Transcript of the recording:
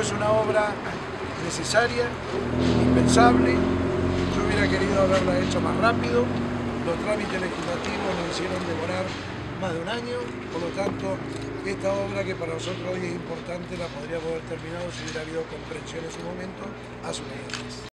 es una obra necesaria, indispensable. Yo hubiera querido haberla hecho más rápido. Los trámites legislativos nos hicieron demorar más de un año, por lo tanto, esta obra que para nosotros hoy es importante la podríamos haber terminado si hubiera habido comprensión en su momento hace un año.